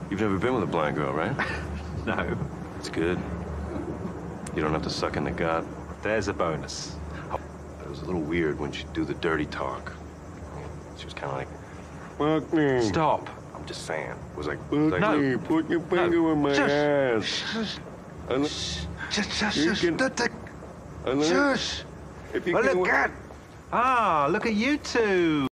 You've never been with a blind girl, right? No. It's good. You don't have to suck in the gut. There's a bonus. It was a little weird when she'd do the dirty talk. She was kind of like, fuck me. Stop. I'm just saying. It was like, No. me, put your finger in my ass. Shush. If you Well, can... look at you two.